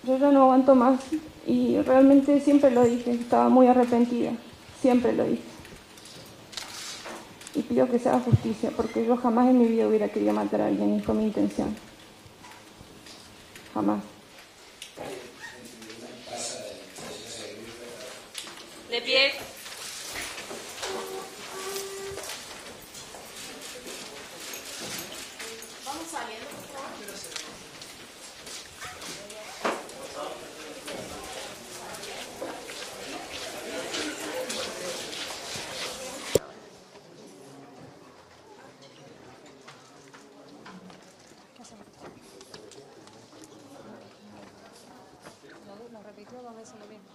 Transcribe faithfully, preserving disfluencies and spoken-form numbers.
yo ya no aguanto más y realmente siempre lo dije, estaba muy arrepentida, siempre lo dije. Y pido que se haga justicia, porque yo jamás en mi vida hubiera querido matar a alguien, ni fue mi intención. Jamás. De pie. Vamos saliendo, por favor. Lo repitió dos veces lo mismo.